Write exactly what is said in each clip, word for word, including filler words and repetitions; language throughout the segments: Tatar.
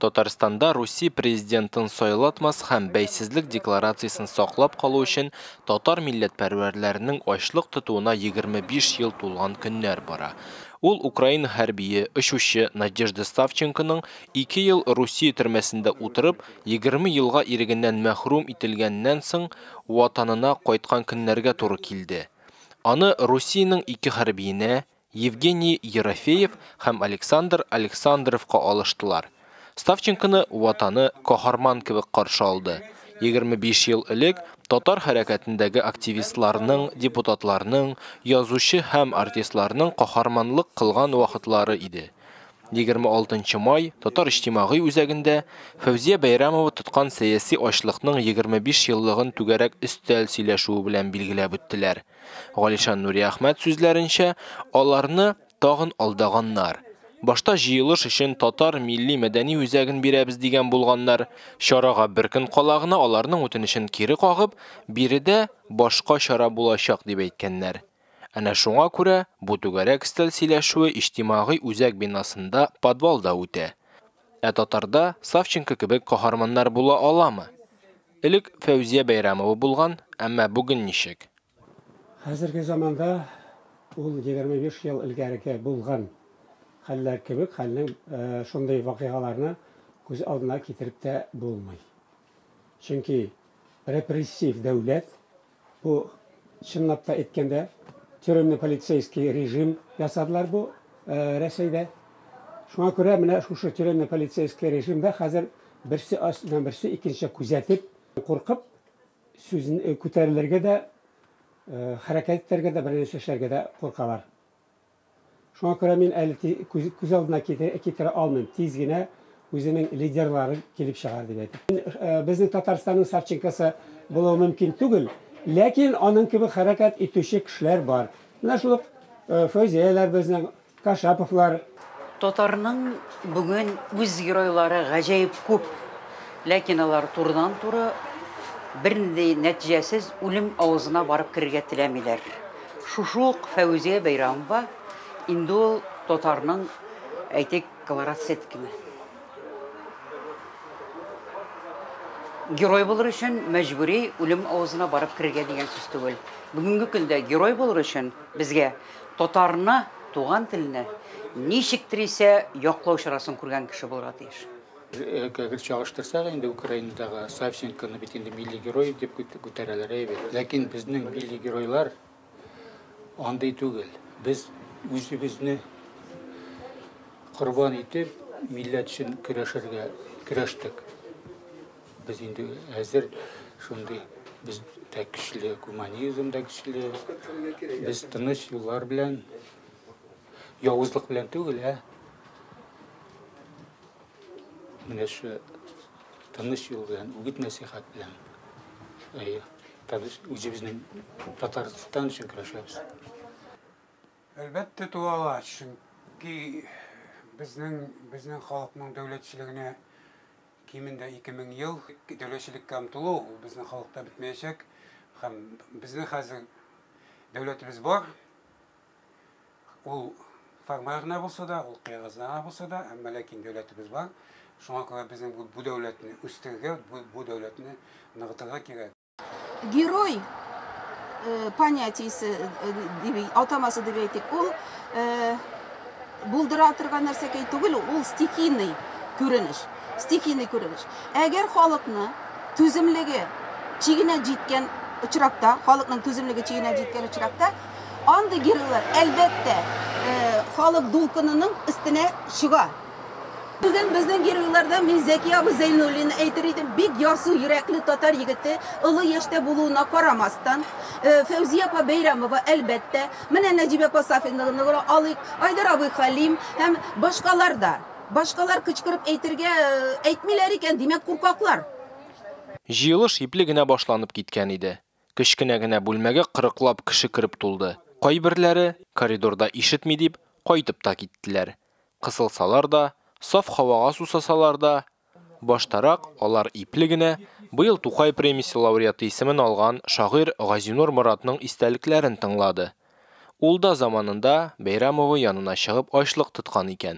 Татарстанда Русия президентын сайлатмас һәм бәйсезлек декларациясын саклап калу өчен татар милләтпәрвәрләренең ачлык тотуына егерме биш ел тулган көннәр бара. Ул Украина хәрбие очучы Надежда Савченконың ике ел Русия төрмәсендә утырып, егерме елга ирегеннән мәхрүм ителгәннән соң ватанына кайткан көннәргә туры килде. Аны Русиянең ике хәрбиенә Евгений Ерофеев һәм Александр Александровка алыштылар. Ставченконы ватаны каһарман кебек каршы алды. егерме биш ел элек татар хәрәкәтендәге активистларның, депутатларның, язучы һәм артистларның каһарманлык кылган вакытлары иде. егерме алтынчы май татар иҗтимагый үзәгендә Фәүзия Бәйрәмова тоткан сәяси ачлыкның егерме биш еллыгын түгәрәк өстәл сөйләшүе белән билгеләп үттеләр. Галишан Нури Әхмәт сүзләренчә, аларны тагын алдаганнар. Башта җыелыш өчен татар милли мәдәни үзәген бирәбез дигән булганнар, чарага бер көн калагына аларның үтенечен кире кагып, биредә башка чара булачак дип әйткәннәр. Әнә шуңа күрә бу түгәрәк өстәл сөйләшүе иҗтимагый үзәк бинасында подвалда үтә. Ә татарда Савченко кебек каһарманнар була аламы? Элек Фәүзия Бәйрәмова булган, әмма бүген ничек? Хәзерге заманда ул егерме биш ел илгәрегә булган хәлләр кебек, хәлнең шундый вакыйгаларны күз алдына китереп тә булмый. Чөнки репрессив дәүләт, бу чынлап та әйткәндә тюремный полицейский режим ясадылар бу Рәсәйдә. Шуңа күрә менә шушы тюремный полицейский режимда хәзер берсе астыннан берсе икенче күзәтеп, куркып сүзен күтәрелергә дә, хәрәкәт итәргә дә, бернәрсә эшләргә дә куркалар. Шуңа күрә мин әле күз алдына китерә алмыйм. Тиз генә үзенең лидерлары килеп чыгар дип әйтеп. Безнең Татарстанның Савченкосы булуы мөмкин түгел, ләкин аның кебек хәрәкәт итүче кешеләр бар. Менә шул Фәүзияләр, безнең Кашаповлар. Татарның бүген үз геройлары гаҗәеп күп, ләкин алар турыдан-туры бернинди нәтиҗәсез үлем авызына барып кирергә теләмиләр. Шушы Фәүзия Бәйрәмова инде ул татарның әйтик колорадсеткины. Герой булыр өчен мәҗбүри үлем авызына барып кирергә дигән сүз түгел. Бүгенге көндә герой булыр өчен безгә татарны, туган телне ничектер исә яклау чарасын күргән кеше булырга тиеш. Әгәр чагыштырсак, инде Украинадагы Савченконы бит инде милли герой дип күтәрәләр әйбәт. Ләкин безнең милли геройлар андый түгел. Без үзебезне корбан итеп, милләт өчен көрәшергә көрәштек. Без инде хәзер шундый без дә көчле, гуманизмда көчле, без тыныч юллар белән, явызлык белән түгел, ә? Менә шу тыныч юл белән, үгит насихат белән. Әйе, табыз үзебезнең Татарстан өчен көрәшәбез. Әлбәттә туала, чөнки безнең безнең халыкның дәүләтчелегенә кимендә ике мең ел дәүләтчелеккә омтылу ул безнең халыкта бетмәячәк. Һәм безнең хәзер дәүләтебез бар. Ул формаль гына булса да, ул кыягыз гына булса да, әмма ләкин дәүләтебез бар. Шуңа күрә безнең бу дәүләтне үстергә, бу дәүләтне ныгытырга кирәк. Герой понятиесе атамасы дип әйтик, ул булдыра торган нәрсә түгел, ул стихийный күренеш. Стихийный күренеш. Әгәр халыкны түземлеге чигенә җиткән очракта, халыкның түземлеге чигенә җиткән очракта, андый геройлар әлбәттә халык дулкынының өстенә чыга. Бүген безнең геройларда мин Зәки абый Зәйнуллин әйтер идем, бик ярсу йөрәкле татар егете, олы яшьтә булуына карамастан, Фәүзия апа Бәйрәмова әлбәттә, менә Нәҗибә апа Сафиновны алыйк, Айдар абый Хәлим һәм башкалар да. Башкалар кычкырып әйтергә әйтмиләр икән, димәк куркаклар. Җыелыш ипле генә башланып киткән иде. Кечкенә генә бүлмәгә кырыклап кеше кирип тулды. Кайберләре коридорда ишетми дип кайтып та киттеләр. Кысылсалар да, саф һавага сусасалар да, баштарак алар ипле генә быел Тукай премиясе лауреаты исемен алган шагыйрь Газинур Моратның истәлекләрен тыңлады. Ул да заманында Бәйрәмова янына чыгып ачлык тоткан икән.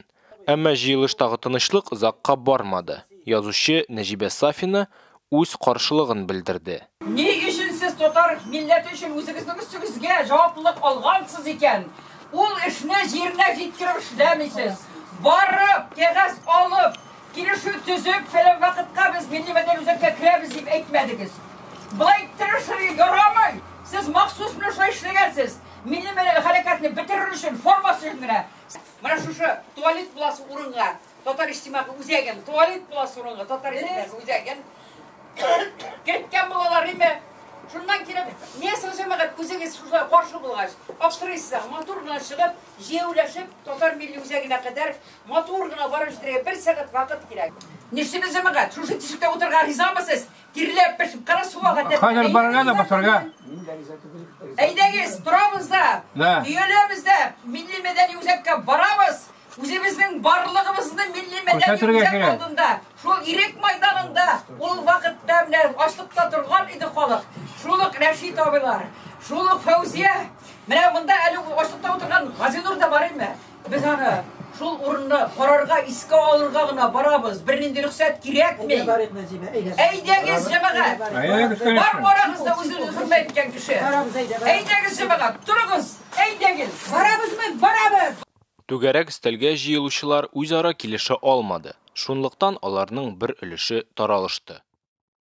Әмма җыелыштагы тынычлык озакка бармады. Язучы Нәҗибә Сафина үз каршылыгын белдерде. Ни өчен сез татар милләте өчен үзегезнең өстегезгә җаваплылык алгансыз икән? Ул эшне җиренә җиткереп эшләмисез. Барып, кәгазь алып, килешү төзеп, фәлән вакытка без милли мәдәни үзәккә керәбез дип әйтмәдегез. Булай тырышырга ярамый. Сез махсус белән шулай эшләгәнсез. Милли мәдәни хәрәкәтне бетерер өчен формасы өчен генә. Менә шушы туалет буласы урынга, татар иҗтимагы үзәген, туалет буласы урынга, татар иҗтимагы үзәген кеткен булалар име? Шуннан килеп, не сәҗәмәгать үзегез шулай каршы булгач, абстрайсыз, матур гына чыгып, җәүләшеп, татар милли үзәгенә кадәр матур гына барып җитәргә бер сәгать вакыт кирәк. Нишләп җәмәгать? Шушы тишектә утырган ризамысыз? Кирләп пешеп, кара суга кадәр. Хәзер барырга да басарга. Әйдәгез, торабыз да, төяләбез дә, милли мәдәни үзәккә барабыз. Үзебезнең барлыгыбызны милли мәдәни үзәк алдында, шул ирек майданында, ул вакытта менә ачлыкта торган иде халык. Шулык Рәшит абыйлар, шулык Фәүзия, менә монда әле ачлыкта утырган Газинур да бар име? Без аны шул урынны карарга, искә алырга гына барабыз. Бернинди рөхсәт кирәкми. Әйдәгез җәмәгать. Бар барабыз да үзегез хөрмәт иткән кеше. Әйдәгез җәмәгать, торыгыз. Әйдәгез. Барабызмы? Барабыз. Түгәрәк өстәлгә җыелучылар үзара килешә алмады. Шунлыктан аларның бер өлеше таралышты.